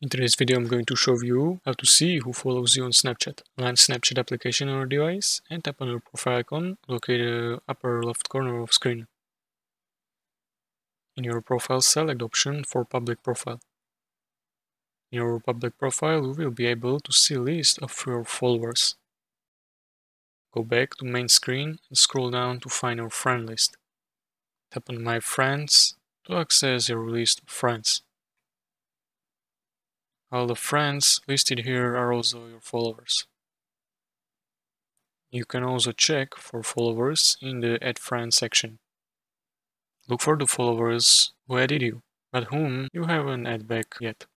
In today's video, I'm going to show you how to see who follows you on Snapchat. Launch Snapchat application on your device and tap on your profile icon located in the upper left corner of screen. In your profile, select the option for public profile. In your public profile, you will be able to see a list of your followers. Go back to main screen and scroll down to find your friend list. Tap on My Friends to access your list of friends. All the friends listed here are also your followers. You can also check for followers in the Add Friends section. Look for the followers who added you, but whom you haven't added back yet.